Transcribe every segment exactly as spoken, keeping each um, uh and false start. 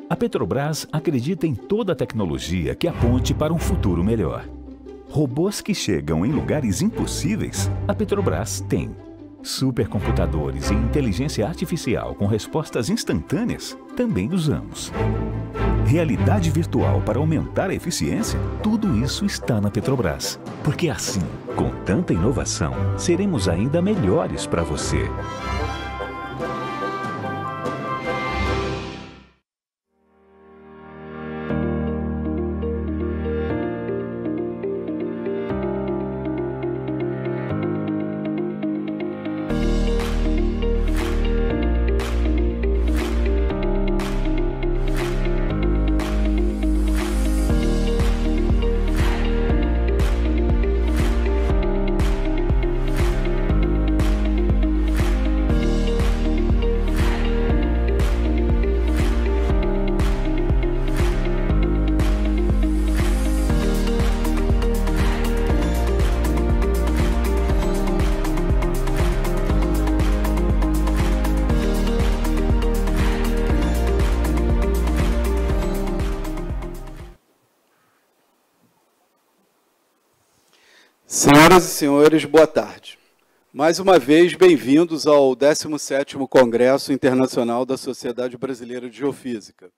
A Petrobras acredita em toda a tecnologia que aponte para um futuro melhor. Robôs que chegam em lugares impossíveis, a Petrobras tem. Supercomputadores e inteligência artificial com respostas instantâneas, também usamos. Realidade virtual para aumentar a eficiência, tudo isso está na Petrobras. Porque assim, com tanta inovação, seremos ainda melhores para você. Senhoras e senhores, boa tarde. Mais uma vez, bem-vindos ao décimo sétimo Congresso Internacional da Sociedade Brasileira de Geofísica.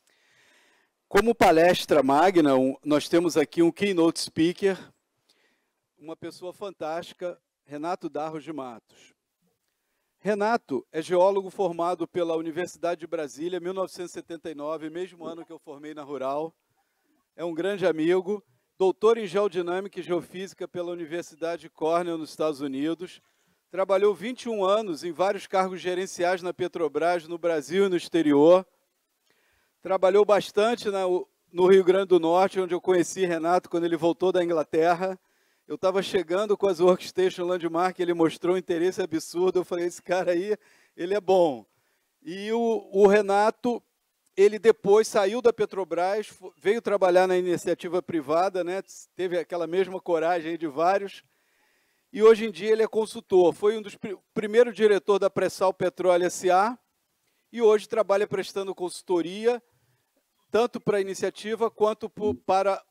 Como palestra magna, nós temos aqui um keynote speaker, uma pessoa fantástica, Renato Darros de Matos. Renato é geólogo formado pela Universidade de Brasília, em mil novecentos e setenta e nove, mesmo ano que eu formei na Rural. É um grande amigo. Doutor em Geodinâmica e Geofísica pela Universidade de Cornell, nos Estados Unidos. Trabalhou vinte e um anos em vários cargos gerenciais na Petrobras, no Brasil e no exterior. Trabalhou bastante na, no Rio Grande do Norte, onde eu conheci Renato quando ele voltou da Inglaterra. Eu estava chegando com as Workstation Landmark, ele mostrou um interesse absurdo. Eu falei, esse cara aí, ele é bom. E o, o Renato... Ele depois saiu da Petrobras, veio trabalhar na iniciativa privada, né? Teve aquela mesma coragem de vários, e hoje em dia ele é consultor. Foi um dos pr primeiro diretor da Pressal Petróleo S A e hoje trabalha prestando consultoria, tanto para a iniciativa quanto para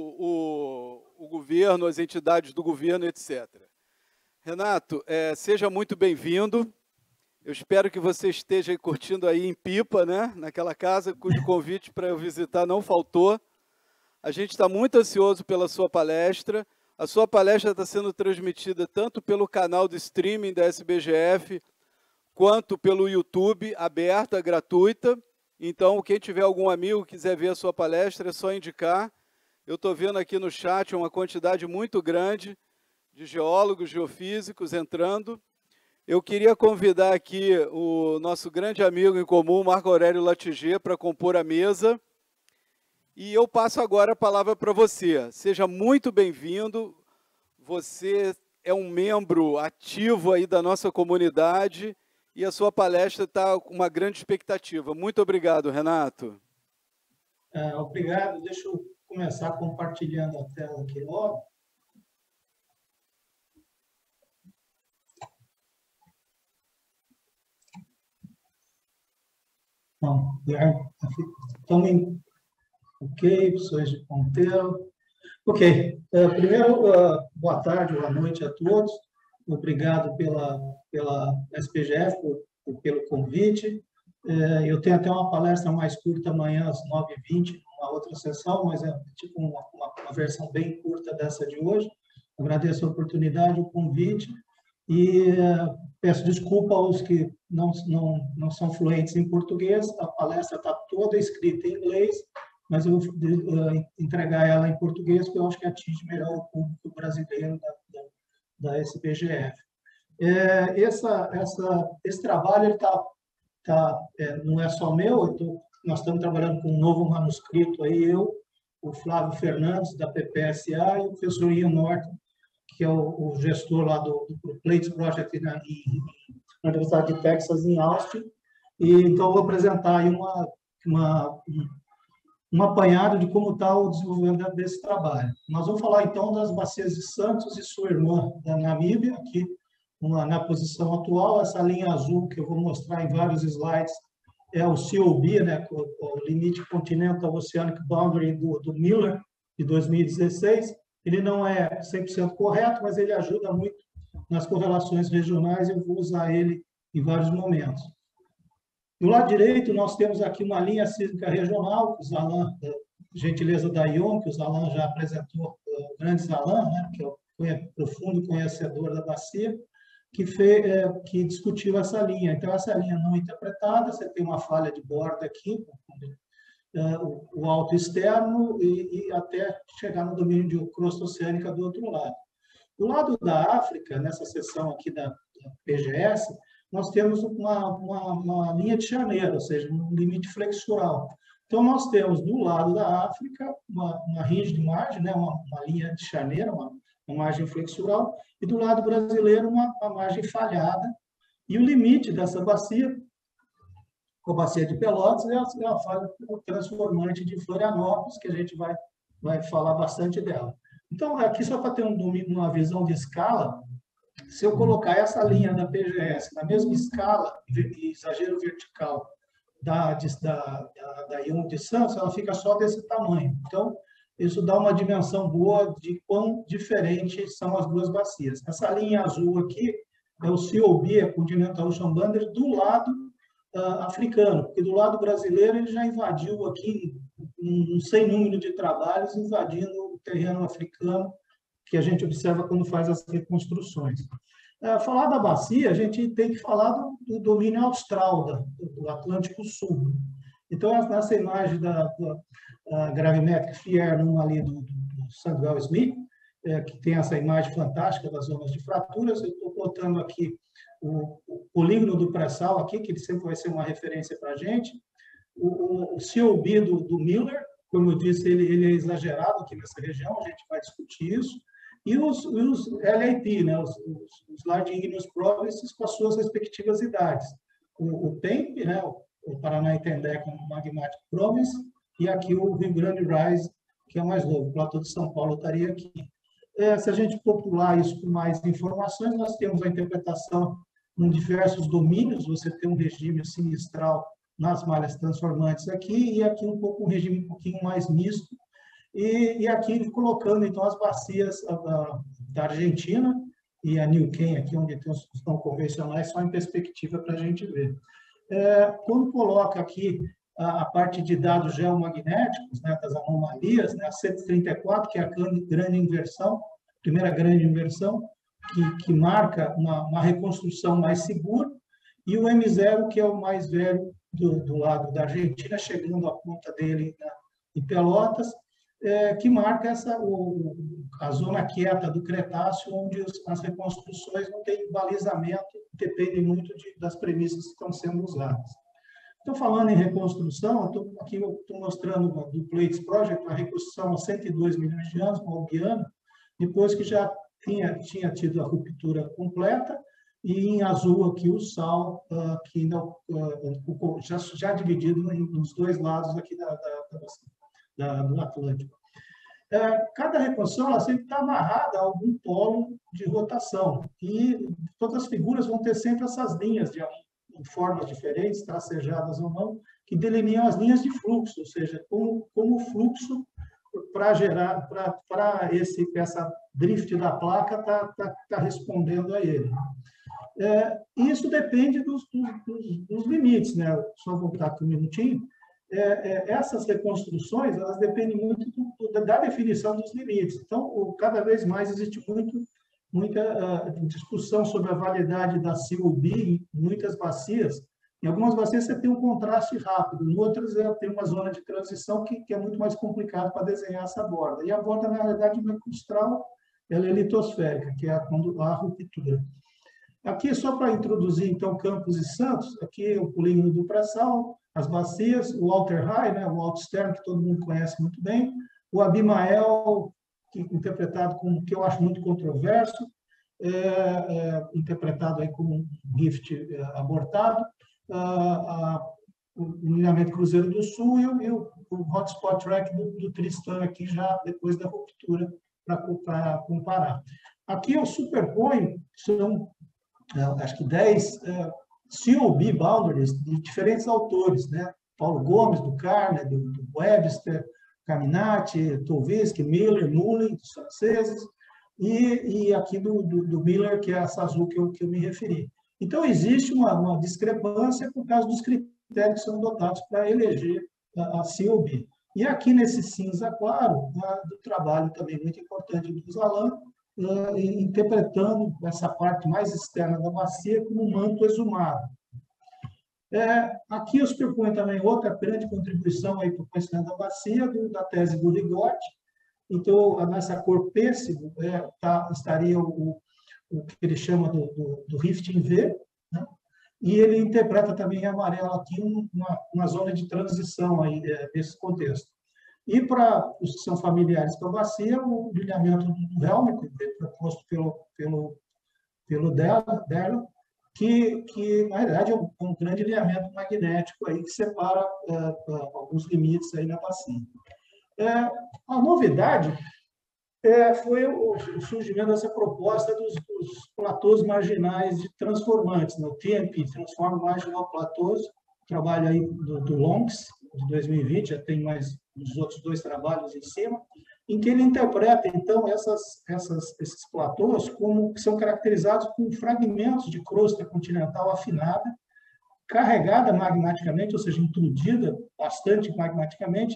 o, o, o governo, as entidades do governo, etcétera. Renato, é, seja muito bem-vindo. Eu espero que você esteja curtindo aí em Pipa, né? Naquela casa cujo convite para eu visitar não faltou. A gente está muito ansioso pela sua palestra. A sua palestra está sendo transmitida tanto pelo canal de streaming da S B G F, quanto pelo YouTube, aberta, gratuita. Então, quem tiver algum amigo que quiser ver a sua palestra, é só indicar. Eu estou vendo aqui no chat uma quantidade muito grande de geólogos, geofísicos entrando. Eu queria convidar aqui o nosso grande amigo em comum, Marco Aurélio Latiger, para compor a mesa. E eu passo agora a palavra para você. Seja muito bem-vindo. Você é um membro ativo aí da nossa comunidade e a sua palestra está com uma grande expectativa. Muito obrigado, Renato. É, obrigado. Deixa eu começar compartilhando a tela aqui logo. Bom, tomem, ok, pessoas de ponteiro. Ok, uh, primeiro, uh, boa tarde, boa noite a todos. Obrigado pela, pela S P G F, por, pelo convite. Uh, eu tenho até uma palestra mais curta amanhã, às nove e vinte, uma outra sessão, mas é tipo uma, uma, uma versão bem curta dessa de hoje. Agradeço a oportunidade, o convite. E uh, peço desculpa aos que não, não, não são fluentes em português. A palestra está toda escrita em inglês, mas eu vou uh, entregar ela em português, porque eu acho que atinge melhor o público brasileiro da, da, da S B G F. É, essa, essa, esse trabalho ele tá, tá, é, não é só meu, eu tô, nós estamos trabalhando com um novo manuscrito, aí eu, o Flávio Fernandes, da P P S A, e o professor Ian Norton, que é o, o gestor lá do, do Plates Project na, em, na Universidade de Texas, em Austin. E, então, eu vou apresentar aí uma, uma, um, um apanhado de como está o desenvolvimento desse trabalho. Nós vamos falar, então, das bacias de Santos e sua irmã da Namíbia, aqui uma, na posição atual. Essa linha azul que eu vou mostrar em vários slides é o C O B, né, o, o Limite Continental Oceanic Boundary do, do Miller, de dois mil e dezesseis. Ele não é cem por cento correto, mas ele ajuda muito nas correlações regionais, eu vou usar ele em vários momentos. Do lado direito, nós temos aqui uma linha sísmica regional, que o Zalan, gentileza da I O N, que o Zalan já apresentou, o grande Zalan, né, que é o profundo conhecedor da bacia, que, fez, é, que discutiu essa linha. Então, essa linha não interpretada, você tem uma falha de borda aqui, é, o, o alto externo, e, e até chegar no domínio de crosta oceânica do outro lado. Do lado da África, nessa seção aqui da, da P G S, nós temos uma, uma, uma linha de chaneira, ou seja, um limite flexural. Então, nós temos do lado da África uma, uma range de margem, né, uma, uma linha de chaneira, uma, uma margem flexural, e do lado brasileiro uma, uma margem falhada. E o limite dessa bacia, com a bacia de Pelotas, é a, é a falha transformante de Florianópolis, que a gente vai, vai falar bastante dela. Então, aqui só para ter um, uma visão de escala, se eu colocar essa linha da P G S na mesma escala, de exagero vertical, da, da, da, da I O N de Santos, ela fica só desse tamanho. Então, isso dá uma dimensão boa de quão diferentes são as duas bacias. Essa linha azul aqui é o C O B, a Continental Ocean Boundary, do lado uh, africano, porque do lado brasileiro ele já invadiu aqui um, um sem número de trabalhos, invadindo o terreno africano, que a gente observa quando faz as reconstruções. É, falar da bacia, a gente tem que falar do, do domínio austral, da, do Atlântico Sul. Então, nessa imagem da, da Gravimetric Fier, numa ali do, do, do Sandwell Smith, é, que tem essa imagem fantástica das zonas de fraturas, eu estou botando aqui o, o polígono do pré-sal, aqui, que ele sempre vai ser uma referência para a gente, o, o, o C O B do, do Miller, como eu disse, ele, ele é exagerado aqui nessa região, a gente vai discutir isso. E os, os L A P, né, os, os, os Large Igneous Provinces, com as suas respectivas idades. O, o P E M P, né, o, o Paraná Itendec Magmatic Province, e aqui o Rio Grande Rise, que é o mais novo. O Platô de São Paulo estaria aqui. É, se a gente popular isso com mais informações, nós temos a interpretação em diversos domínios, você tem um regime sinistral nas malhas transformantes aqui, e aqui um pouco um regime um pouquinho mais misto, E, e aqui colocando, então, as bacias da, da Argentina e a New Ken, aqui onde tem os não convencionais, só em perspectiva para a gente ver. É, quando coloca aqui a, a parte de dados geomagnéticos, né, das anomalias, né, a cento e trinta e quatro, que é a grande, grande inversão, primeira grande inversão, que, que marca uma, uma reconstrução mais segura, e o M zero, que é o mais velho do, do lado da Argentina, chegando à ponta dele na, em Pelotas, É, que marca essa, o, a zona quieta do Cretáceo, onde os, as reconstruções não têm balizamento, dependem muito de, das premissas que estão sendo usadas. Então, falando em reconstrução, eu tô, aqui eu estou mostrando do Plates Project, a reconstrução há cento e dois milhões de anos, no Albiano, depois que já tinha, tinha tido a ruptura completa, e em azul aqui o sal, uh, que não, uh, já, já dividido nos dois lados aqui da, da, da Da, do Atlântico. É, cada reconstrução ela sempre está amarrada a algum polo de rotação, e todas as figuras vão ter sempre essas linhas de, em formas diferentes, tracejadas ou não, que delineiam as linhas de fluxo, ou seja, como, como o fluxo para gerar, para esse essa drift da placa está tá, tá respondendo a ele. É, isso depende dos, dos, dos limites, né? Só voltar aqui um minutinho. É, é, essas reconstruções, elas dependem muito do, da definição dos limites. Então, o, cada vez mais existe muito, muita uh, discussão sobre a validade da C O B em muitas bacias. Em algumas bacias você tem um contraste rápido, em outras é, tem uma zona de transição que, que é muito mais complicado para desenhar essa borda. E a borda, na verdade, mercustral, ela é litosférica, que é a, a ruptura. Aqui, só para introduzir, então, Campos e Santos, aqui é o polígono do pré-sal, as bacias, o Alter High, né, o alto externo, que todo mundo conhece muito bem, o Abimael, que, interpretado como, que eu acho muito controverso, é, é, interpretado aí como um rift é, abortado, a, a, o lineamento Cruzeiro do Sul e o, e o, o hotspot track do, do Tristan, aqui já depois da ruptura, para comparar. Aqui eu superponho, são, acho que dez C O B boundaries de diferentes autores, né? Paulo Gomes, do Carner, do, do Webster, Caminati, Tolvisky, Miller, Mullin, dos franceses, e, e aqui do, do, do Miller, que é a Sazu que eu, que eu me referi. Então, existe uma, uma discrepância por causa dos critérios que são adotados para eleger a, a C O B. E aqui, nesse cinza claro, do trabalho também muito importante do Zalan, uh, interpretando essa parte mais externa da bacia como um manto exumado. É, aqui eu superponho também outra grande contribuição para o conhecimento da bacia, do, da tese do Rigotti. Então, nessa cor pêssego, é, tá, estaria o, o que ele chama do, do, do rift em V, né? E ele interpreta também em amarelo aqui uma, uma zona de transição aí, é, desse contexto. E para os que são familiares com a bacia, o lineamento do Helmut, proposto pelo, pelo, pelo Della, Della que, que, na verdade, é um, um grande lineamento magnético aí que separa é, alguns limites aí na bacia. É, a novidade é, foi o, o surgimento dessa proposta dos, dos platôs marginais de transformantes, no T M P, Transform Marginal Plateaus, trabalho aí do, do Lonks, de dois mil e vinte, já tem mais os outros dois trabalhos em cima, em que ele interpreta, então, essas, essas, esses platôs como que são caracterizados por fragmentos de crosta continental afinada, carregada magmaticamente, ou seja, intrudida bastante magmaticamente,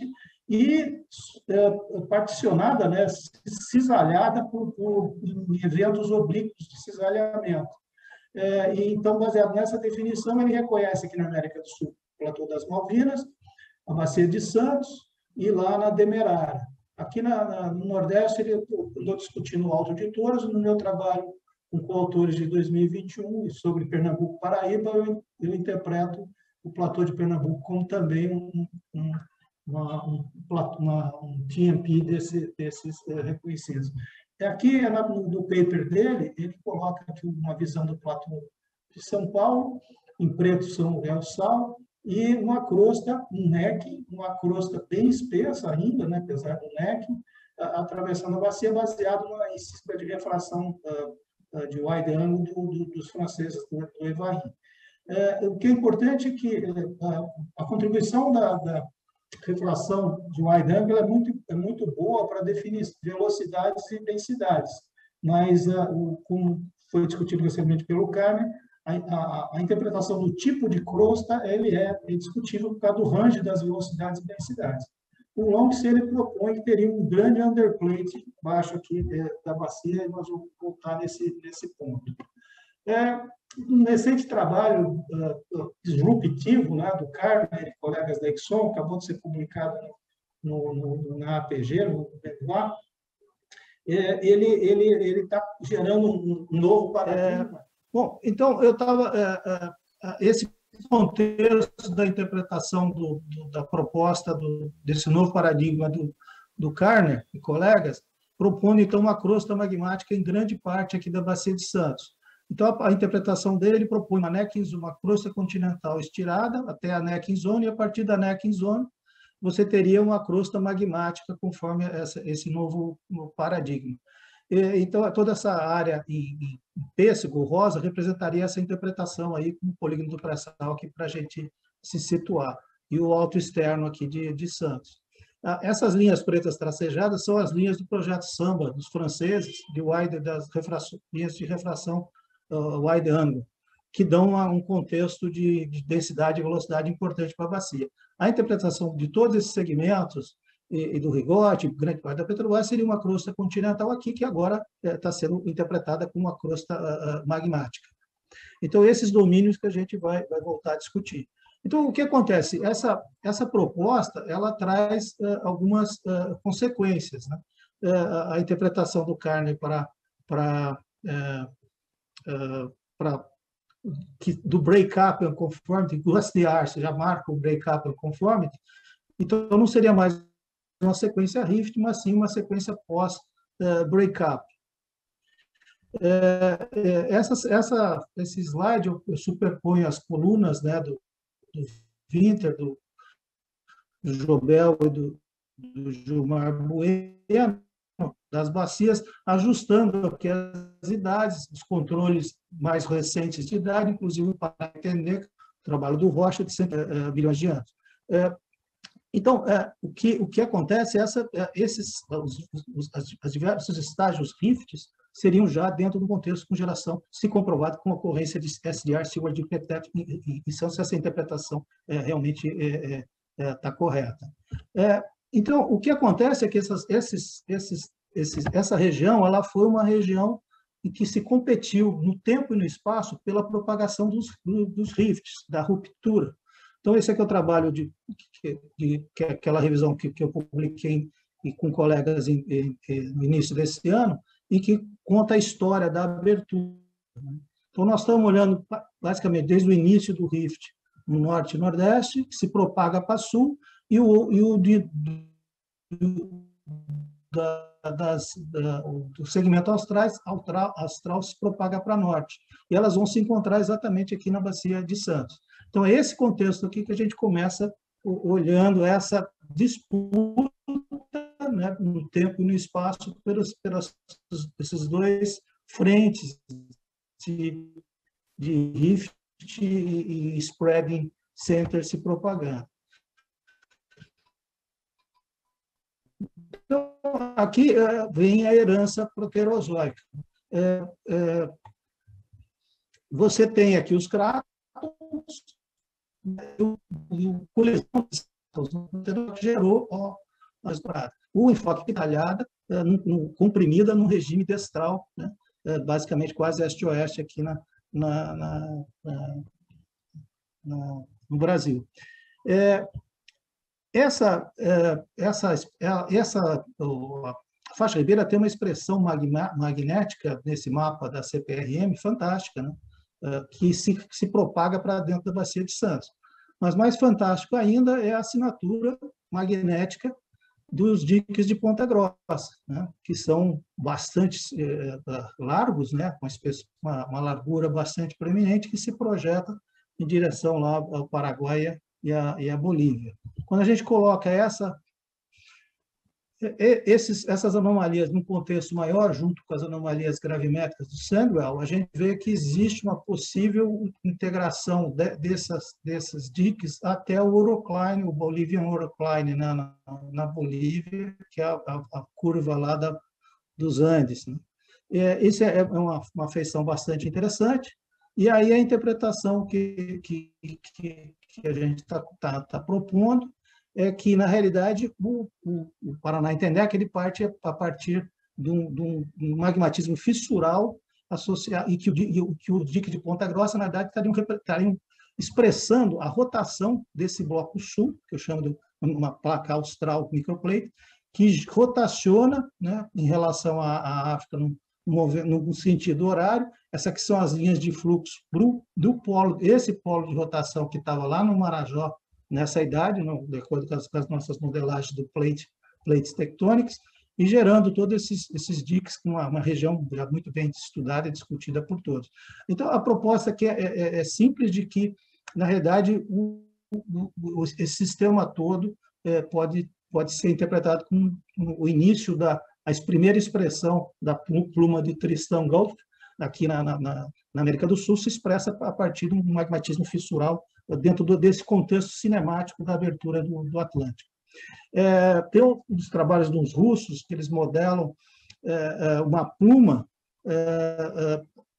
e é, particionada, né, cisalhada por, por eventos oblíquos de cisalhamento. É, e, então, baseado nessa definição, ele reconhece aqui na América do Sul o platô das Malvinas, a Bacia de Santos e lá na Demerara. Aqui na, na, no Nordeste, ele, eu estou discutindo o Alto de Touros, no meu trabalho com coautores de dois mil e vinte e um, sobre Pernambuco Paraíba, eu, eu interpreto o platô de Pernambuco como também um, um, uma, um, uma, um T M P desse, desses é, reconhecidos. Aqui, no, no paper dele, ele coloca aqui uma visão do platô de São Paulo, em preto são, é o sal, e uma crosta, um neck, uma crosta bem espessa ainda, né, apesar do neck, atravessando a bacia, baseado na cispa de refração uh, de wide angle do, do, dos franceses, do, do Evarin. É, o que é importante é que a, a contribuição da, da refração de wide angle é muito, é muito boa para definir velocidades e densidades, mas, uh, como foi discutido recentemente pelo Carmen, A, a, a interpretação do tipo de crosta ele é, é discutível por causa do range das velocidades e densidades. O Lonks ele propõe que teria um grande underplate baixo aqui é, da bacia, e nós vamos voltar nesse, nesse ponto. É, um recente trabalho uh, disruptivo, né, do Carner e colegas da Exxon, acabou de ser publicado no, no, na A P G, no Benoit, é, ele ele ele está gerando um, um novo paradigma. É, Bom, então, eu estava... Esse contexto da interpretação do, do, da proposta do, desse novo paradigma do, do Carner e colegas, propondo, então, uma crosta magmática em grande parte aqui da Bacia de Santos. Então, a, a interpretação dele propõe uma necking zone, uma crosta continental estirada até a necking zone, e a partir da necking zone, você teria uma crosta magmática conforme essa, esse novo paradigma. Então, toda essa área em pêssego, rosa, representaria essa interpretação aí com o polígono do pré-sal aqui para a gente se situar. E o alto externo aqui de, de Santos. Essas linhas pretas tracejadas são as linhas do projeto Samba, dos franceses, de wide, das linhas de refração uh, wide angle, que dão um contexto de, de densidade e velocidade importante para a bacia. A interpretação de todos esses segmentos e do Rigotti, grande parte da Petrobras, seria uma crosta continental aqui, que agora está é, sendo interpretada como uma crosta uh, magmática. Então, esses domínios que a gente vai, vai voltar a discutir. Então, o que acontece? Essa, essa proposta, ela traz uh, algumas uh, consequências, né? Uh, a interpretação do Carner para, para, uh, uh, para que, do break-up and conformity, do S D R, você já marca o break-up and conformity, então não seria mais uma sequência rift, mas sim uma sequência pós-breakup. É, é, essa, essa, esse slide, eu, eu superponho as colunas, né, do, do Winter, do, do Jobel e do, do Gilmar Bueno, das bacias, ajustando aqui as idades, os controles mais recentes de idade, inclusive para entender o trabalho do Rocha de cem bilhões de anos. É, então, é, o, que, o que acontece é essa, é, esses os, os, os diversos estágios rifts seriam já dentro do contexto de congelação, se comprovado com a ocorrência de S D R, Seward e Petef, e se essa interpretação é, realmente está é, é, é, correta. É, então, o que acontece é que essas, esses, esses, esses, essa região ela foi uma região em que se competiu no tempo e no espaço pela propagação dos, dos rifts, da ruptura. Então, esse aqui é o trabalho de, de, de, de aquela revisão que, que eu publiquei e com colegas em, em, no início desse ano, e que conta a história da abertura. Então, nós estamos olhando, basicamente, desde o início do rift no norte e nordeste, que se propaga para sul, e o, e o de, do, da, das, da, do segmento austrais, astral, astral se propaga para norte. E elas vão se encontrar exatamente aqui na Bacia de Santos. Então, é esse contexto aqui que a gente começa olhando essa disputa, né, no tempo e no espaço, pelos, pelos esses dois frentes de, de rift e, e spreading center se propagando. Então, aqui é, vem a herança proterozoica. É, é, você tem aqui os crátons, e o colisão que gerou ó, as pradas. O enfoque detalhada, é, no, no, comprimida num regime destral, né, é, basicamente quase este-oeste aqui na, na, na, na, na, no Brasil. É, essa, é, essa, essa, a faixa ribeira tem uma expressão magma, magnética nesse mapa da C P R M fantástica, né, é, que, se, que se propaga para dentro da Bacia de Santos. Mas mais fantástico ainda é a assinatura magnética dos diques de Ponta Grossa, né, que são bastante é, largos, né, com uma, uma largura bastante proeminente, que se projeta em direção lá ao Paraguai e a, e a Bolívia. Quando a gente coloca essa, esses, essas anomalias num contexto maior, junto com as anomalias gravimétricas do Sandwell, a gente vê que existe uma possível integração de, dessas, desses diques até o Orocline, o Bolivian Orocline, né, na, na Bolívia, que é a, a, a curva lá da, dos Andes. Né? É, isso é uma, uma feição bastante interessante, e aí a interpretação que, que, que, que a gente está tá, tá propondo é que, na realidade, o, o, o Paranaitendé ele parte a partir de um, de um, de um magmatismo fissural associado, e que o, e que o dique de Ponta Grossa, na verdade, estariam, estariam expressando a rotação desse bloco sul, que eu chamo de uma placa austral microplate, que rotaciona, né, em relação à, à África num, num sentido horário. Essas que são as linhas de fluxo do, do polo, esse polo de rotação que estava lá no Marajó, nessa idade, no, de acordo com as, com as nossas modelagens do plate, plates tectônicos, e gerando todos esses, esses diques com uma, uma região já muito bem estudada e discutida por todos. Então, a proposta aqui é, é, é simples, de que, na realidade, o, o, esse sistema todo é, pode, pode ser interpretado como o início da a primeira expressão da pluma de Tristan Gulf, aqui na, na, na América do Sul, se expressa a partir de um magmatismo fissural dentro do, desse contexto cinemático da abertura do, do Atlântico. É, tem um dos trabalhos dos russos, que eles modelam é, uma pluma é,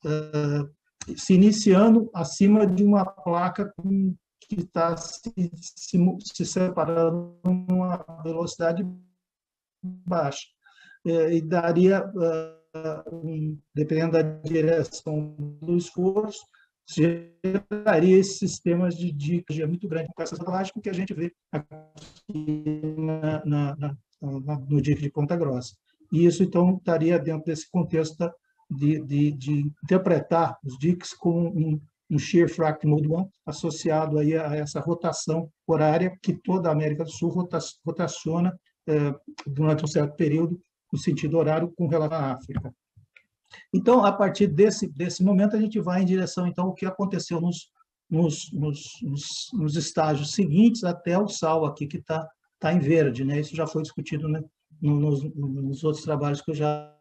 é, se iniciando acima de uma placa com, que está se, se, se separando numa velocidade baixa. É, e daria, uh, um, dependendo da direção do esforço, geraria esses sistemas de dicas muito grandes, com essas modelagens que a gente vê aqui na, na, na, no dique de Ponta Grossa. E isso, então, estaria dentro desse contexto de, de, de interpretar os diques com um, um shear fract mode um associado aí a essa rotação horária que toda a América do Sul rotaciona eh, durante um certo período no sentido horário com relação à África. Então, a partir desse, desse momento, a gente vai em direção, então, ao que aconteceu nos, nos, nos, nos, nos estágios seguintes, até o sal aqui, que está tá em verde, né? Isso já foi discutido, né, nos, nos outros trabalhos que eu já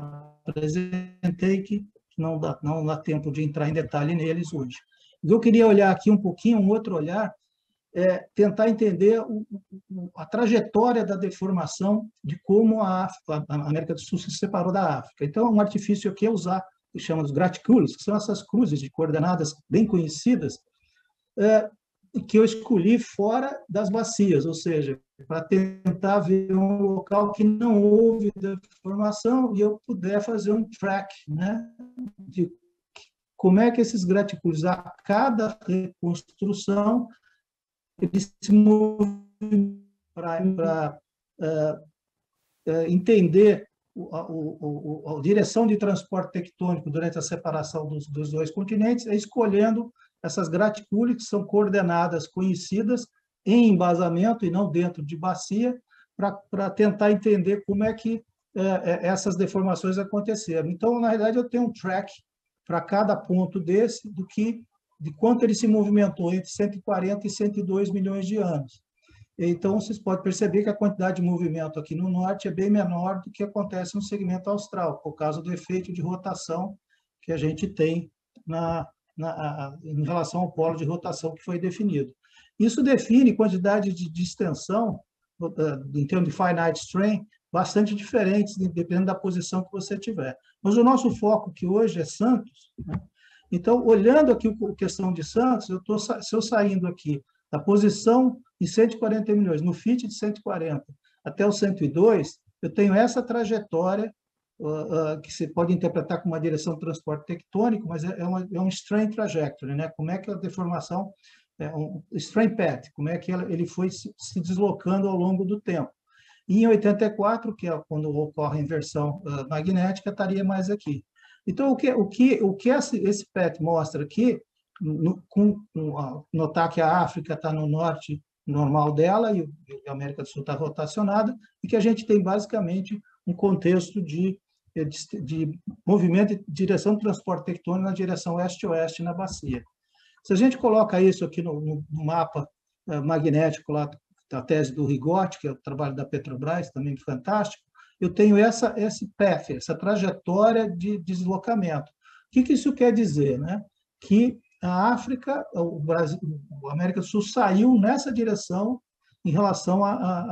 apresentei, que não dá, não dá tempo de entrar em detalhe neles hoje. Eu queria olhar aqui um pouquinho, um outro olhar, é, tentar entender o, o, a trajetória da deformação, de como a, África, a América do Sul se separou da África. Então, um artifício aqui é usar, que chama os graticules, que são essas cruzes de coordenadas bem conhecidas, é, que eu escolhi fora das bacias, ou seja, para tentar ver um local que não houve deformação e eu puder fazer um track, né, de como é que esses graticules, a cada reconstrução, eles se movem para uh, uh, entender a, a, a direção de transporte tectônico durante a separação dos, dos dois continentes, é escolhendo essas graticules, que são coordenadas conhecidas em embasamento e não dentro de bacia, para tentar entender como é que é, essas deformações aconteceram. Então, na realidade, eu tenho um track para cada ponto desse, do que, de quanto ele se movimentou entre cento e quarenta e cento e dois milhões de anos. Então, vocês podem perceber que a quantidade de movimento aqui no norte é bem menor do que acontece no segmento austral, por causa do efeito de rotação que a gente tem na Na, em relação ao polo de rotação que foi definido. Isso define quantidade de, de extensão, em termos de finite strain, bastante diferentes, dependendo da posição que você tiver. Mas o nosso foco aqui hoje é Santos, né? Então, olhando aqui a questão de Santos, eu tô, se eu saindo aqui da posição de cento e quarenta milhões, no fit de cento e quarenta até o cento e dois, eu tenho essa trajetória Uh, uh, que você pode interpretar como uma direção de transporte tectônico, mas é, é, uma, é um strain trajectory, né? Como é que a deformação, é um strain path, como é que ela, ele foi se, se deslocando ao longo do tempo. E em oitenta e quatro, que é quando ocorre a inversão uh, magnética, estaria mais aqui. Então, o que, o que, o que esse, esse path mostra aqui, no, com, uh, notar que a África está no norte normal dela e a América do Sul está rotacionada, e que a gente tem basicamente um contexto de De, de movimento de direção de transporte tectônico na direção oeste-oeste na bacia. Se a gente coloca isso aqui no, no, no mapa uh, magnético lá da tese do Rigotti, que é o trabalho da Petrobras, também fantástico, eu tenho essa, esse path, essa trajetória de deslocamento. O que, que isso quer dizer? Né? Que a África, o Brasil, a América do Sul saiu nessa direção em relação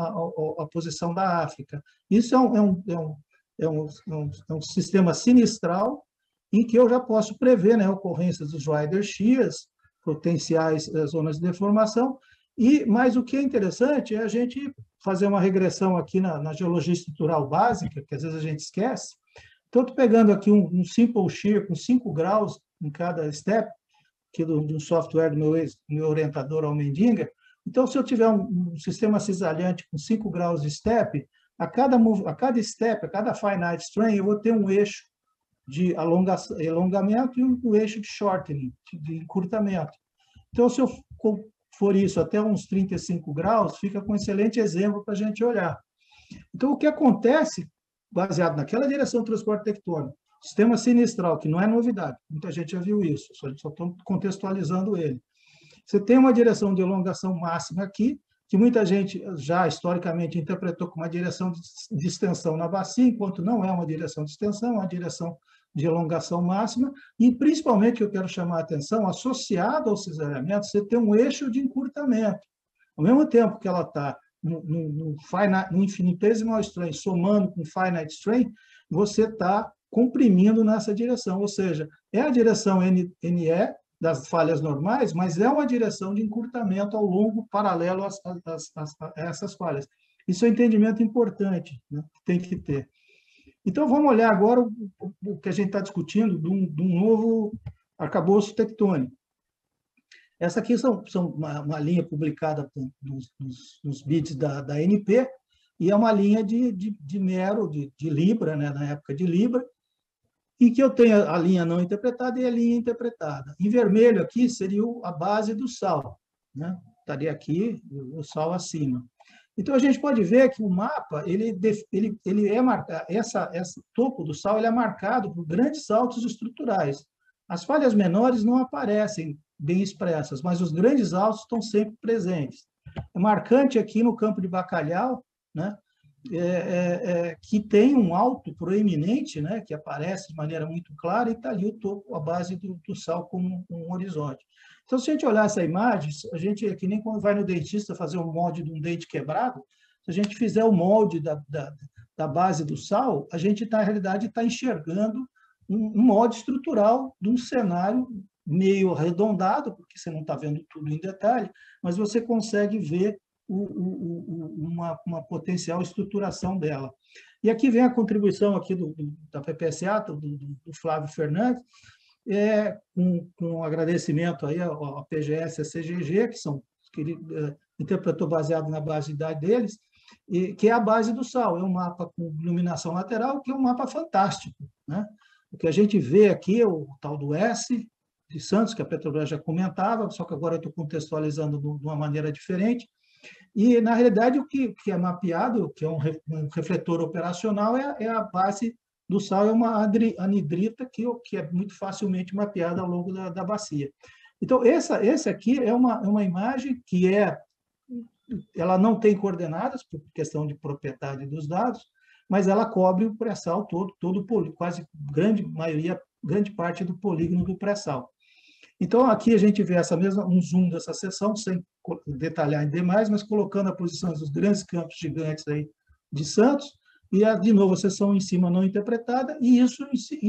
à posição da África. Isso é um, é um, é um É um, é, um, é um sistema sinistral em que eu já posso prever, né, a ocorrência dos rider shears, potenciais zonas de deformação, e, mas o que é interessante é a gente fazer uma regressão aqui na, na geologia estrutural básica, que às vezes a gente esquece. Então, estou pegando aqui um, um simple shear com cinco graus em cada step, que do, do software do meu, ex, meu orientador Almendinger. Então, se eu tiver um, um sistema cisalhante com cinco graus de step, A cada, a cada step, a cada finite strain, eu vou ter um eixo de alongamento e um eixo de shortening, de encurtamento. Então, se eu for isso até uns trinta e cinco graus, fica com um excelente exemplo para a gente olhar. Então, o que acontece, baseado naquela direção do transporte tectônico, sistema sinistral, que não é novidade, muita gente já viu isso, só estou contextualizando ele. Você tem uma direção de elongação máxima aqui, que muita gente já historicamente interpretou como uma direção de extensão na bacia, enquanto não é uma direção de extensão, é uma direção de elongação máxima, e principalmente, eu quero chamar a atenção, associado ao cisalhamento, você tem um eixo de encurtamento. Ao mesmo tempo que ela está no, no, no, no infinitesimal strain, somando com finite strain, você está comprimindo nessa direção, ou seja, é a direção N E, das falhas normais, mas é uma direção de encurtamento ao longo, paralelo às, às, às, a essas falhas. Isso é um entendimento importante, né, que tem que ter. Então, vamos olhar agora o, o que a gente está discutindo de um, de um novo arcabouço tectônico. Essa aqui são, são uma, uma linha publicada nos, nos, nos bits da, da N P, e é uma linha de, de, de mero, de, de Libra, né, na época de Libra, e que eu tenho a linha não interpretada e a linha interpretada. Em vermelho aqui seria a base do sal, né? Estaria aqui o sal acima. Então, a gente pode ver que o mapa, ele, ele, ele é marcado, essa, esse topo do sal ele é marcado por grandes saltos estruturais. As falhas menores não aparecem bem expressas, mas os grandes altos estão sempre presentes. É marcante aqui no campo de Bacalhau, né? é, é, é, que tem um alto proeminente, né, que aparece de maneira muito clara, e está ali o topo, a base do, do sal como um horizonte. Então, se a gente olhar essa imagem, a gente é que nem quando vai no dentista fazer um molde de um dente quebrado, se a gente fizer o molde da, da, da base do sal, a gente, tá, na realidade, está enxergando um, um molde estrutural de um cenário meio arredondado, porque você não está vendo tudo em detalhe, mas você consegue ver o, o, o, uma, uma potencial estruturação dela. E aqui vem a contribuição aqui do, do, da P P S A, do, do Flávio Fernandes, é, com, com um agradecimento aí ao, ao P G S e a C G G, que são que ele é, interpretou baseado na base de dados deles, e, que é a base do sal, é um mapa com iluminação lateral, que é um mapa fantástico, né? O que a gente vê aqui é o tal do S de Santos, que a Petrobras já comentava, só que agora eu estou contextualizando de uma maneira diferente. E, na realidade, o que, que é mapeado, que é um, um refletor operacional, é, é a base do sal, é uma anidrita que, que é muito facilmente mapeada ao longo da, da bacia. Então, essa, esse aqui é uma, uma imagem que é, ela não tem coordenadas, por questão de propriedade dos dados, mas ela cobre o pré-sal todo, todo quase grande maioria, grande parte do polígono do pré-sal. Então, aqui a gente vê essa mesma, um zoom dessa seção, sem detalhar em demais, mas colocando a posição dos grandes campos gigantes aí de Santos, e, de novo, a seção em cima não interpretada, e isso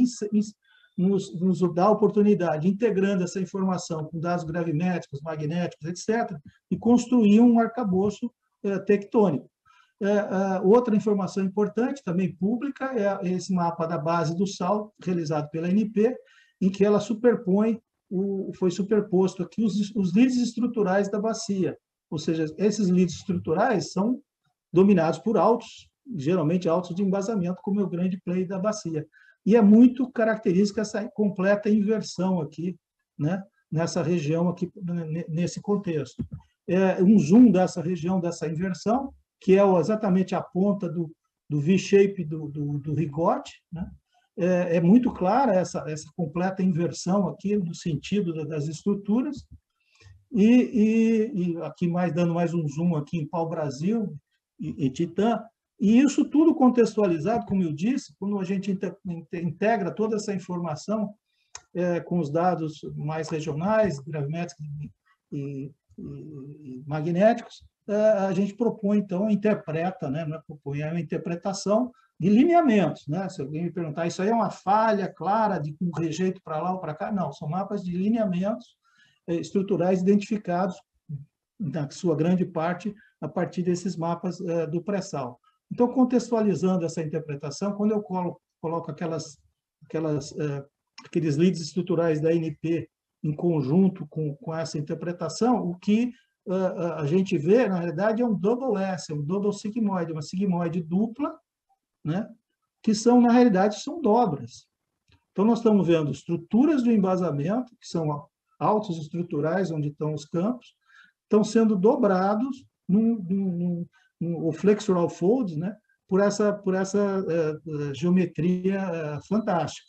nos, nos dá a oportunidade, integrando essa informação com dados gravimétricos, magnéticos, etcétera, e construir um arcabouço é, tectônico. É, é, outra informação importante, também pública, é esse mapa da base do sal, realizado pela A N P, em que ela superpõe, o, foi superposto aqui os, os leads estruturais da bacia, ou seja, esses leads estruturais são dominados por altos, geralmente altos de embasamento, como é o grande play da bacia. E é muito característica essa completa inversão aqui, né, nessa região, aqui, nesse contexto. É um zoom dessa região, dessa inversão, que é exatamente a ponta do, do V-shape do, do, do rigote, né? É, é muito clara essa, essa completa inversão aqui no sentido das estruturas, e, e, e aqui mais dando mais um zoom aqui em pau-brasil e, e Titã, e isso tudo contextualizado, como eu disse, quando a gente integra toda essa informação é, com os dados mais regionais, gravimétricos e, e, e magnéticos, a gente propõe, então, interpreta, né, não é propõe, é uma interpretação de lineamentos, né? Se alguém me perguntar, isso aí é uma falha clara de um rejeito para lá ou para cá? Não, são mapas de lineamentos estruturais identificados, na sua grande parte, a partir desses mapas do pré-sal. Então, contextualizando essa interpretação, quando eu coloco, coloco aquelas, aquelas, aqueles leads estruturais da A N P em conjunto com, com essa interpretação, o que a gente vê, na realidade, é um double S, um double sigmoide, uma sigmoide dupla, né, que são, na realidade, são dobras. Então, nós estamos vendo estruturas de embasamento, que são altos estruturais, onde estão os campos, estão sendo dobrados no, no, no, no flexural folds, né, por essa, por essa uh, geometria uh, fantástica.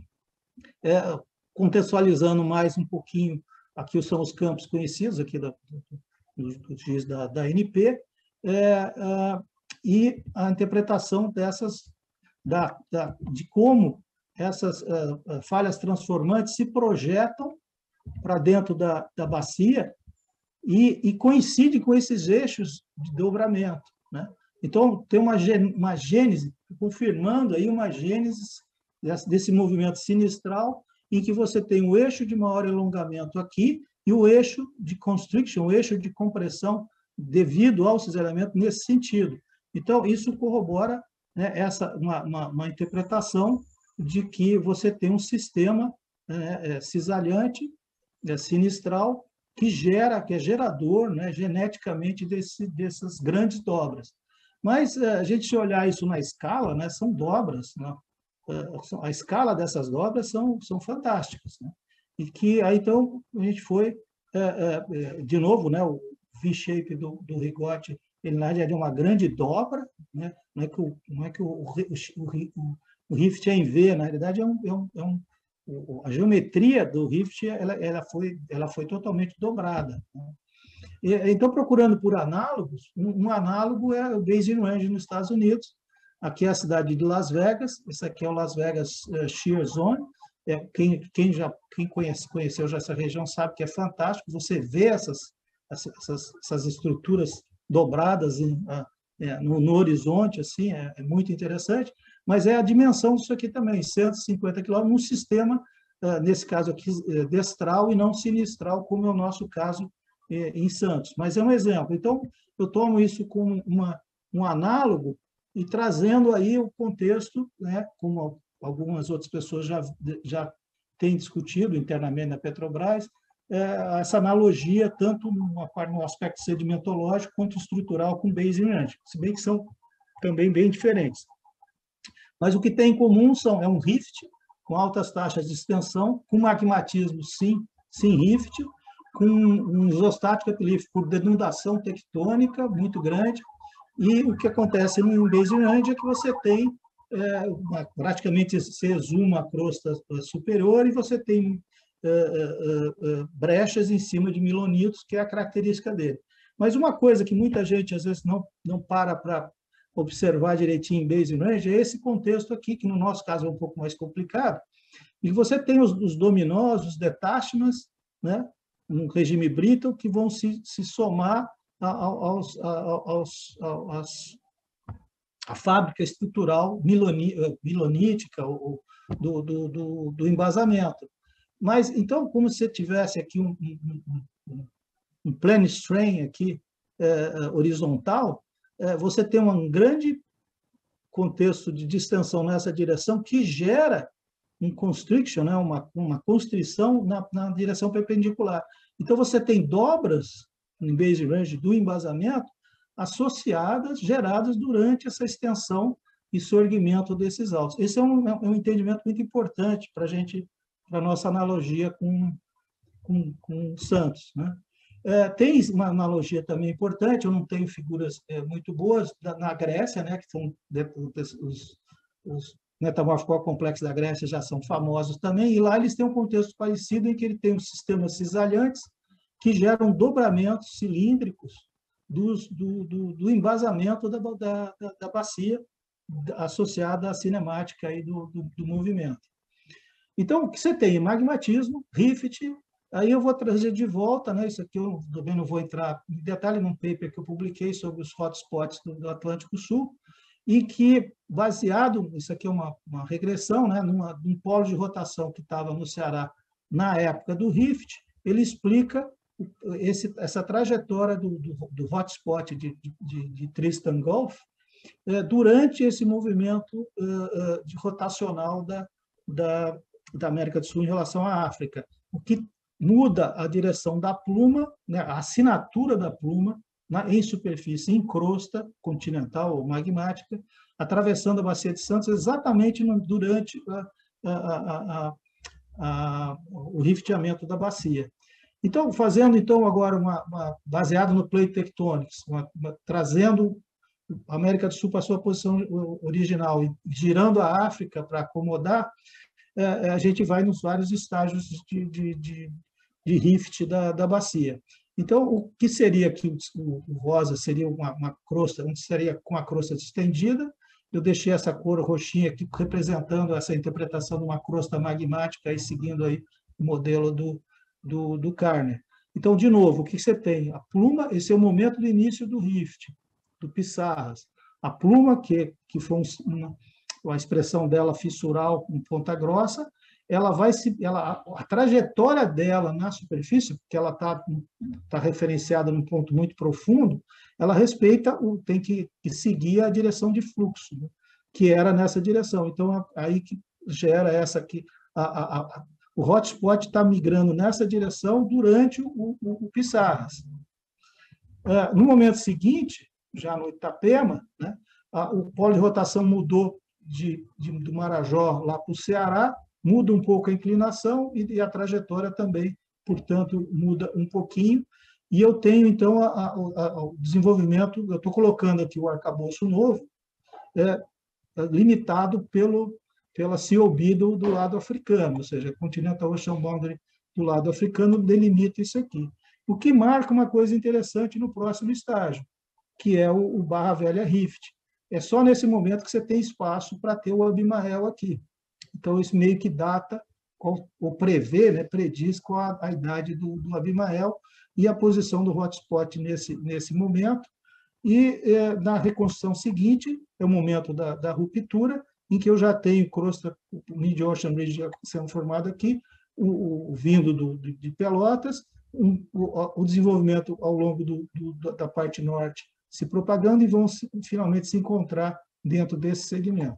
É, contextualizando mais um pouquinho, aqui são os campos conhecidos aqui da, do, do, da, da A N P, é, uh, e a interpretação dessas, da, da, de como essas uh, falhas transformantes se projetam para dentro da, da bacia e, e coincidem com esses eixos de dobramento, né? Então, tem uma, uma gênese, confirmando aí uma gênese desse, desse movimento sinistral, em que você tem um eixo de maior alongamento aqui e o eixo de constriction, o eixo de compressão devido ao cisalhamento nesse sentido. Então, isso corrobora, né, essa, uma, uma, uma interpretação de que você tem um sistema é, é, cisalhante, é, sinistral, que gera, que é gerador, né, geneticamente desse, dessas grandes dobras. Mas é, a gente, se olhar isso na escala, né, são dobras, né? A escala dessas dobras são, são fantásticas, né? E que aí, então, a gente foi, é, é, de novo, né, o V-shape do, do rigote, ele, na verdade, é uma grande dobra, né? Não é que o, não é que o, o, o, o rift é em V, na realidade, é um, é um, é um, a geometria do rift ela, ela, foi, ela foi totalmente dobrada, né? Então, procurando por análogos, um, um análogo é o Basin Range nos Estados Unidos. Aqui é a cidade de Las Vegas, esse aqui é o Las Vegas uh, Shear Zone. É, quem, quem, já, quem conhece, conheceu já essa região sabe que é fantástico, você vê essas, essas, essas estruturas dobradas em, uh, é, no, no horizonte, assim, é, é muito interessante, mas é a dimensão disso aqui também, cento e cinquenta quilômetros, num sistema, uh, nesse caso aqui, uh, destral e não sinistral, como é o nosso caso uh, em Santos. Mas é um exemplo. Então, eu tomo isso como uma, um análogo e trazendo aí o contexto, né, como algumas outras pessoas já, já têm discutido internamente na Petrobras, é, essa analogia, tanto no, no aspecto sedimentológico quanto estrutural com Basin Range, se bem que são também bem diferentes. Mas o que tem em comum são, é um rift, com altas taxas de extensão, com magmatismo, sim, sim rift, com um isostático epilíptico por denudation tectônica muito grande, e o que acontece no Basin Range é que você tem É, uma, praticamente se exuma a crosta superior e você tem é, é, é, brechas em cima de milonitos, que é a característica dele. Mas uma coisa que muita gente, às vezes, não, não para para observar direitinho em Basin Range é esse contexto aqui, que no nosso caso é um pouco mais complicado, e você tem os, os dominós, os detachments, né, um regime Brittle, que vão se, se somar aos, aos, aos, aos a fábrica estrutural milonítica do, do, do, do embasamento. Mas, então, como se tivesse aqui um, um, um plane strain aqui, é, horizontal, é, você tem um grande contexto de distensão nessa direção que gera um constriction, né, uma, uma constrição na, na direção perpendicular. Então, você tem dobras em Basin Range do embasamento associadas, geradas durante essa extensão e sorgimento desses altos. Esse é um, é um entendimento muito importante para a gente, para a nossa analogia com, com, com Santos, né? É, tem uma analogia também importante, eu não tenho figuras é, muito boas, da, na Grécia, né, que são os, os metamórficos complexos da Grécia já são famosos também, e lá eles têm um contexto parecido em que ele tem um sistema cisalhantes que geram dobramentos cilíndricos Dos, do, do, do embasamento da, da, da bacia associada à cinemática aí do, do, do movimento. Então, o que você tem? Magmatismo, rift, aí eu vou trazer de volta, né, isso aqui eu também não vou entrar em detalhe, num paper que eu publiquei sobre os hotspots do, do Atlântico Sul, e que, baseado, isso aqui é uma, uma regressão, né, numa, num polo de rotação que estava no Ceará na época do rift, ele explica Esse, essa trajetória do, do, do hotspot de, de, de Tristan Gulf é, durante esse movimento uh, de rotacional da, da, da América do Sul em relação à África, o que muda a direção da pluma, né, a assinatura da pluma na, em superfície, em crosta continental ou magmática, atravessando a Bacia de Santos exatamente no, durante a, a, a, a, a, o rifteamento da bacia. Então, fazendo então agora uma, uma baseado no plate tectonics, uma, uma, trazendo a América do Sul para a sua posição original e girando a África para acomodar, é, a gente vai nos vários estágios de, de, de, de rift da, da bacia. Então, o que seria aqui o, o rosa seria uma, uma crosta, onde seria com a crosta distendida. Eu deixei essa cor roxinha aqui representando essa interpretação de uma crosta magmática, aí seguindo aí o modelo do Do, do Carner. Então, de novo, o que você tem? A pluma, esse é o momento do início do rift, do Pissarras. A pluma, que, que foi uma, a expressão dela fissural em ponta grossa, ela vai se, ela, a, a trajetória dela na superfície, porque ela está tá referenciada num ponto muito profundo, ela respeita, o, tem que, que seguir a direção de fluxo, né, que era nessa direção. Então, aí que gera essa aqui, a, a, a o hotspot está migrando nessa direção durante o, o, o Pissarras. É, no momento seguinte, já no Itapema, né, a, o polo de rotação mudou de, de, do Marajó lá para o Ceará, muda um pouco a inclinação e, e a trajetória também, portanto, muda um pouquinho. E eu tenho, então, a, a, a, o desenvolvimento, eu estou colocando aqui o arcabouço novo, é, limitado pelo... pela C O B do, do lado africano, ou seja, Continental Ocean Boundary do lado africano delimita isso aqui. o que marca uma coisa interessante no próximo estágio, que é o, o barra velha rift. É só nesse momento que você tem espaço para ter o Abimael aqui. Então, isso meio que data, ou prevê, né, prediz qual a, a idade do, do Abimael e a posição do hotspot nesse, nesse momento. E é, na reconstrução seguinte, é o momento da, da ruptura, em que eu já tenho crosta, o Mid-Ocean Ridge sendo formado aqui, o, o vindo do, de Pelotas, um, o, o desenvolvimento ao longo do, do, da parte norte se propagando e vão se, finalmente se encontrar dentro desse segmento.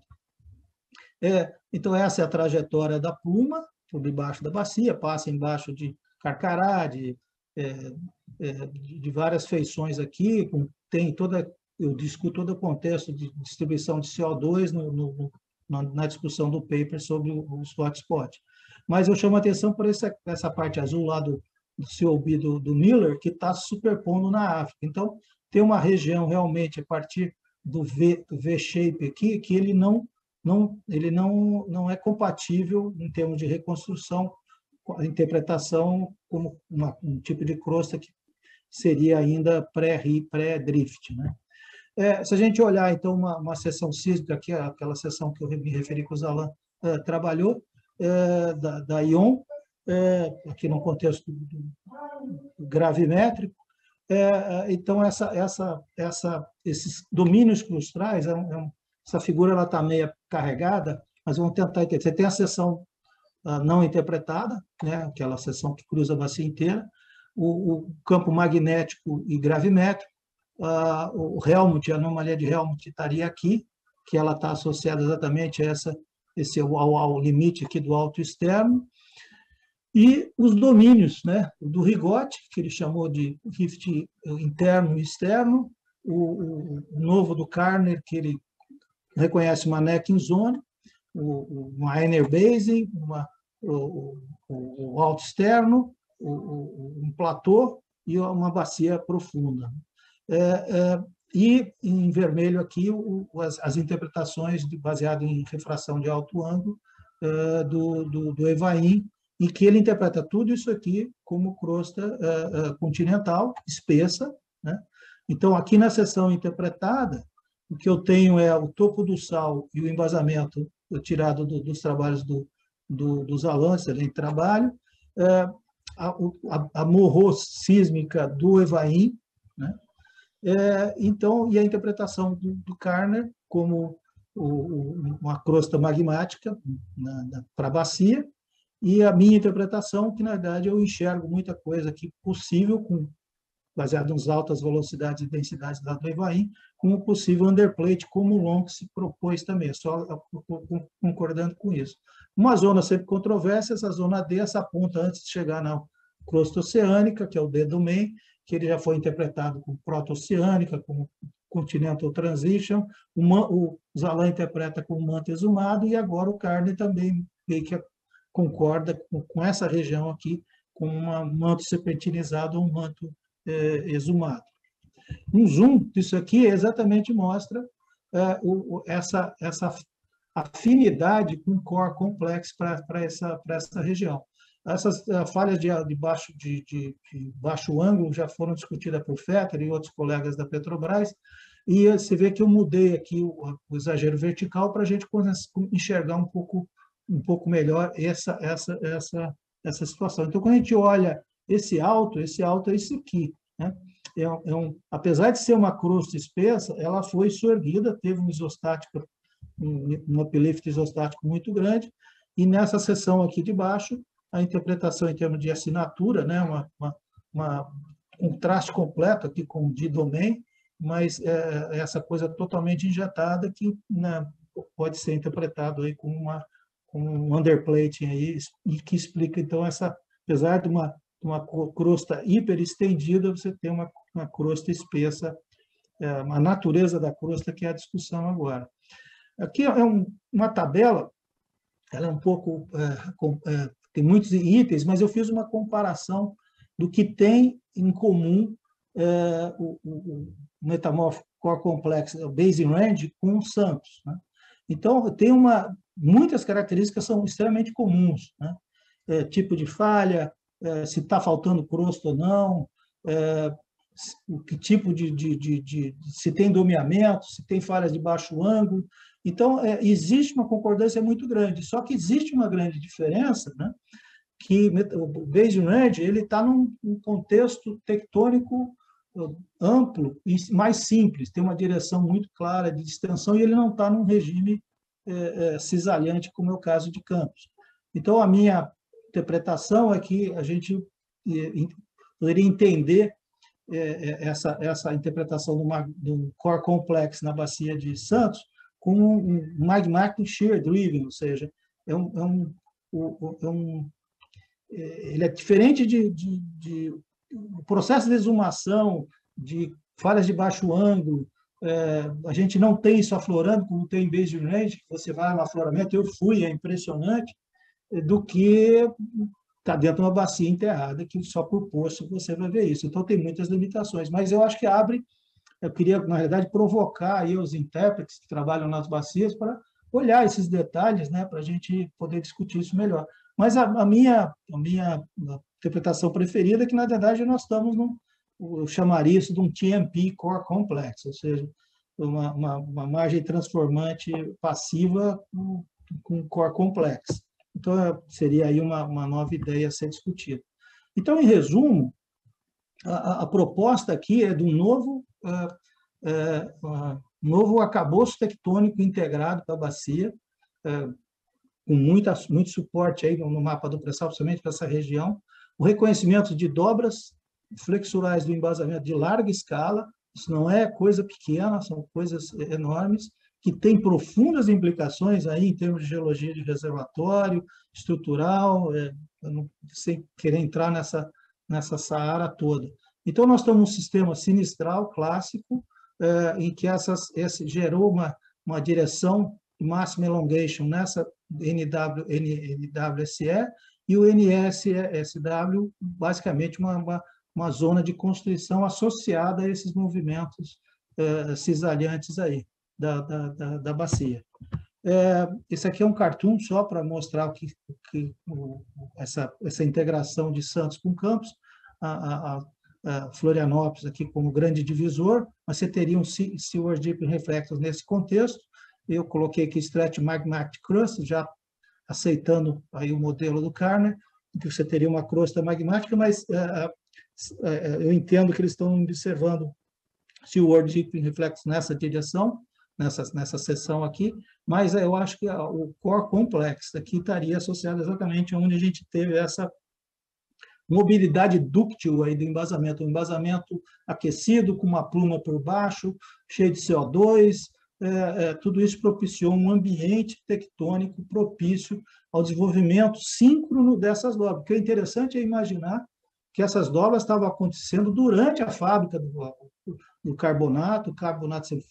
É, então, essa é a trajetória da pluma, por debaixo da bacia, passa embaixo de Carcará, de, é, é, de várias feições aqui, com, tem toda, eu discuto todo o contexto de distribuição de C O dois no, no, na discussão do paper sobre os hotspots. Mas eu chamo a atenção por essa, essa parte azul lá do, do C O B do, do Miller, que está superpondo na África. Então, tem uma região realmente, a partir do V, do V-shape aqui, que ele não Não, ele não, não é compatível, em termos de reconstrução, com a interpretação como uma, um tipo de crosta que seria ainda pré-drift. Né? É, se a gente olhar, então, uma, uma seção sísmica, que é aquela seção que eu me referi que o Zalan é, trabalhou, é, da, da ION, é, aqui no contexto do, do gravimétrico, é, então, essa, essa, essa, esses domínios crustrais, é um, é um essa figura ela está meio carregada, mas vamos tentar entender. Você tem a seção uh, não interpretada, né, aquela seção que cruza a bacia inteira, o, o campo magnético e gravimétrico, uh, o Helmut, a anomalia de Helmut estaria aqui, que ela está associada exatamente a essa, esse, ao, ao limite aqui do alto externo, e os domínios, né, do Rigotti, que ele chamou de rift interno e externo, o, o novo do Karner, que ele reconhece uma necking zone, uma inner basin, uma, o, o, o alto externo, o, o, um platô e uma bacia profunda. É, é, e em vermelho aqui o, as, as interpretações baseadas em refração de alto ângulo é, do, do, do Evain, em que ele interpreta tudo isso aqui como crosta é, é, continental, espessa. Né? Então, aqui na seção interpretada, o que eu tenho é o topo do sal e o embasamento tirado do, dos trabalhos do, do, dos Zalan, excelente trabalho, é, a, a, a morro sísmica do Evain, né? É, então, e a interpretação do, do Karner como o, o, uma crosta magmática para a bacia, e a minha interpretação, que na verdade eu enxergo muita coisa aqui possível, com baseado nas altas velocidades e densidades da do Evain, como possível underplate, como o Long se propôs também, só concordando com isso. Uma zona sempre controversa, essa zona D, essa ponta antes de chegar na crosta oceânica, que é o D do Main, que ele já foi interpretado como proto-oceânica, como continental transition, o Zalan interpreta como manto exumado, e agora o Karner também meio que concorda com essa região aqui, com um manto serpentinizado ou um manto É, exumado. Um zoom disso aqui exatamente mostra é, o, essa, essa afinidade com o core complexo para essa, essa região. Essas falhas de, de, baixo, de, de, de baixo ângulo já foram discutidas por Fetter e outros colegas da Petrobras, e você vê que eu mudei aqui o, o exagero vertical para a gente enxergar um pouco, um pouco melhor essa, essa, essa, essa situação. Então, quando a gente olha esse alto, esse alto é esse aqui. Né? É um, é um, apesar de ser uma crosta espessa, ela foi soerguida, teve um isostático, um, um uplift isostático muito grande, e nessa seção aqui de baixo, a interpretação em termos de assinatura, né? uma, uma, uma um contraste completo aqui com o D-domain, mas é, essa coisa totalmente injetada que, né, pode ser interpretado aí com, uma, com um underplating aí, e que explica, então, essa, apesar de uma uma crosta hiper estendida, você tem uma, uma crosta espessa, é, a natureza da crosta que é a discussão agora. Aqui é um, uma tabela, ela é um pouco, é, com, é, tem muitos itens, mas eu fiz uma comparação do que tem em comum é, o, o, o Metamorph Core Complex, o Basin Range, com o Santos. Né? Então, tem uma, muitas características são extremamente comuns, né? É, tipo de falha, se está faltando crosta ou não, é, que tipo de, de, de, de... se tem domeamento, se tem falhas de baixo ângulo. Então, é, existe uma concordância muito grande, só que existe uma grande diferença, né? Que o Basing Range está num, num contexto tectônico amplo e mais simples, tem uma direção muito clara de extensão e ele não está num regime é, é, cisalhante, como é o caso de Campos. Então, a minha interpretação é que a gente é, poderia entender é, essa, essa interpretação do core complex na bacia de Santos como um magmatic shear driven, ou seja, é um, é um, é um ele é diferente de, de, de o processo de exumação, de falhas de baixo ângulo, é, a gente não tem isso aflorando, como tem em Basing Range, que você vai no afloramento, eu fui, é impressionante, do que está dentro de uma bacia enterrada, que só por poço você vai ver isso. Então, tem muitas limitações, mas eu acho que abre, eu queria, na realidade, provocar aí os intérpretes que trabalham nas bacias para olhar esses detalhes, né, para a gente poder discutir isso melhor. Mas a, a, minha, a minha interpretação preferida é que, na verdade, nós estamos num, eu chamaria isso de um T M P Core Complex, ou seja, uma, uma, uma margem transformante passiva com, com Core Complex. Então, seria aí uma, uma nova ideia a ser discutida. Então, em resumo, a, a proposta aqui é de um novo, uh, uh, uh, novo arcabouço tectônico integrado para a bacia, uh, com muita, muito suporte aí no mapa do pré-sal, principalmente para essa região, o reconhecimento de dobras flexurais do embasamento de larga escala, isso não é coisa pequena, são coisas enormes, que têm profundas implicações aí em termos de geologia de reservatório, estrutural, é, não, sem querer entrar nessa, nessa Saara toda. Então, nós estamos num sistema sinistral clássico, é, em que essas, esse gerou uma, uma direção de máxima elongation nessa N W, N W S E e o N S S W, basicamente uma, uma, uma zona de constrição associada a esses movimentos é, cisalhantes aí da, da, da, da bacia. É, esse aqui é um cartoon só para mostrar o que, que o, essa, essa integração de Santos com Campos, a, a, a Florianópolis aqui como grande divisor, mas você teria um Seaward Deep Reflectors nesse contexto. Eu coloquei aqui Stretch Magmatic Crust, já aceitando aí o modelo do Carner, que você teria uma crosta magmática, mas uh, uh, eu entendo que eles estão observando Seaward Deep Reflectors nessa direção, nessa, nessa seção aqui, mas eu acho que o Core Complex aqui estaria associado exatamente onde a gente teve essa mobilidade dúctil aí do embasamento, um embasamento aquecido, com uma pluma por baixo, cheio de C O dois, é, é, tudo isso propiciou um ambiente tectônico propício ao desenvolvimento síncrono dessas dobras. O que é interessante é imaginar que essas dobras estavam acontecendo durante a fábrica do, do carbonato, o carbonato se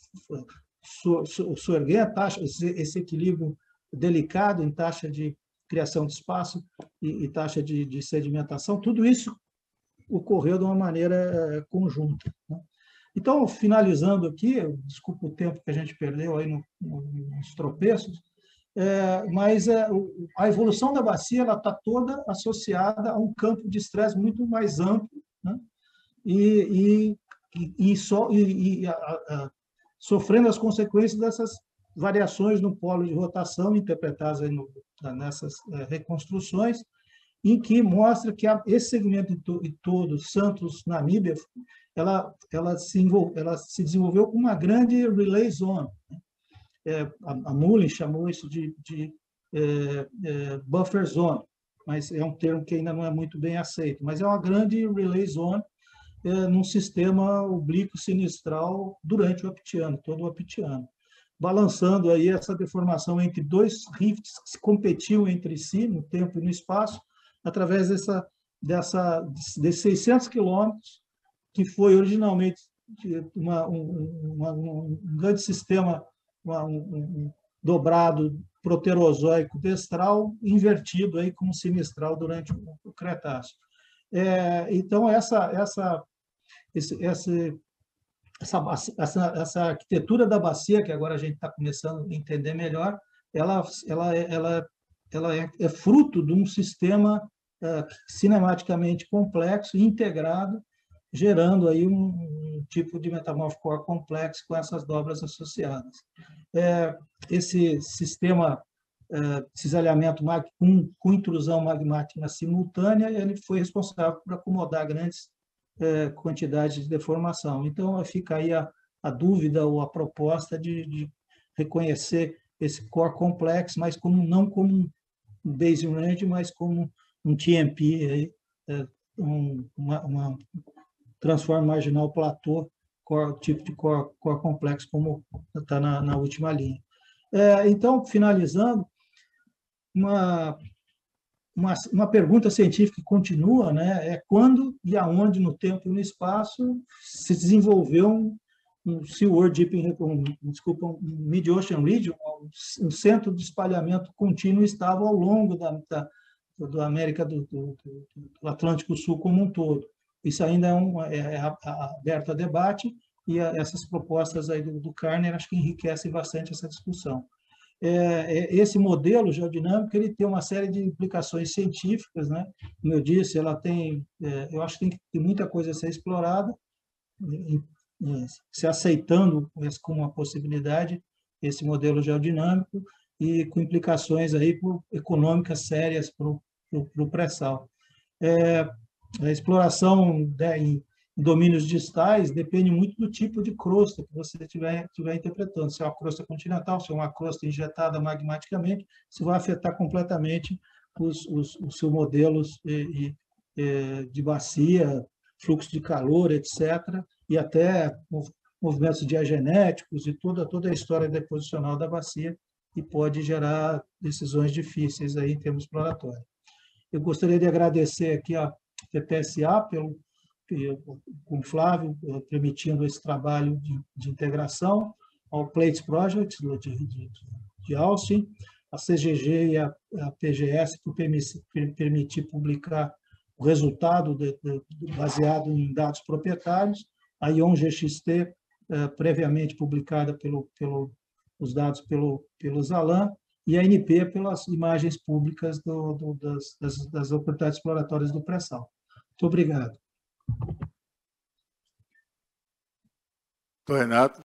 sorguer a taxa, esse, esse equilíbrio delicado em taxa de criação de espaço e, e taxa de, de sedimentação, tudo isso ocorreu de uma maneira é, conjunta, né? Então, finalizando aqui, desculpa o tempo que a gente perdeu aí no, no, nos tropeços, é, mas é, a evolução da bacia está toda associada a um campo de estresse muito mais amplo, né? e, e, e, só, e, e a, a, sofrendo as consequências dessas variações no polo de rotação interpretadas aí no, nessas é, reconstruções, em que mostra que a, esse segmento de todo, Santos-Namíbia, ela, ela, se envolve, ela se desenvolveu com uma grande relay zone. É, a, a Mullin chamou isso de, de é, é, buffer zone, mas é um termo que ainda não é muito bem aceito, mas é uma grande relay zone é, num sistema oblíquo sinistral durante o Aptiano, todo o Aptiano, balançando aí essa deformação entre dois rifts que se competiam entre si no tempo e no espaço, através dessa, dessa, desses seiscentos quilômetros, que foi originalmente uma, um, uma, um grande sistema uma, um, um dobrado proterozoico destral, invertido aí como sinistral durante o, o Cretáceo. É, então, essa, essa, esse, esse, essa, essa, essa arquitetura da bacia, que agora a gente está começando a entender melhor, ela, ela, ela, ela é, é fruto de um sistema é, cinematicamente complexo, integrado, gerando aí um, um tipo de metamorph core complexo com essas dobras associadas. É, esse sistema, é, cisalhamento com, com intrusão magmática simultânea, ele foi responsável por acomodar grandes é, quantidades de deformação. Então, fica aí a, a dúvida ou a proposta de, de reconhecer esse core complexo, mas como, não como um base range, mas como um T M P, aí, é, um, uma, uma transform marginal platô, core, tipo de core, core complexo, como está na, na última linha. É, então, finalizando, uma, uma, uma pergunta científica que continua, né, é quando e aonde no tempo e no espaço se desenvolveu um, um Seaward Deep, um, desculpa, um Mid-Ocean Region, um centro de espalhamento contínuo estável ao longo da, da, da América do, do, do Atlântico Sul como um todo. Isso ainda é, um, é, é aberto a debate, e a, essas propostas aí do, do Carner acho que enriquecem bastante essa discussão. É, esse modelo geodinâmico ele tem uma série de implicações científicas, né? Como eu disse, ela tem, é, eu acho que tem, tem muita coisa a ser explorada, e, e, se aceitando como uma possibilidade esse modelo geodinâmico e com implicações aí por, econômicas sérias para o pré-sal. É, a exploração né, em domínios distais depende muito do tipo de crosta que você estiver tiver interpretando. Se é uma crosta continental, se é uma crosta injetada magmaticamente, isso vai afetar completamente os, os, os seus modelos e, e, de bacia, fluxo de calor, etcétera, e até movimentos diagenéticos e toda, toda a história deposicional da bacia, e pode gerar decisões difíceis aí em termos exploratórios. Eu gostaria de agradecer aqui a T P S A, pelo, com o Flávio, permitindo esse trabalho de, de integração, ao Plates Project, de, de, de Austin, a C G G e a, a P G S, por permitir publicar o resultado de, de, baseado em dados proprietários, a Ion G X T, eh, previamente publicada pelo, pelo, os dados pelo, pelo Zalan, e a N P pelas imagens públicas do, do, das, das, das oportunidades exploratórias do pré-sal. Muito obrigado. Renato.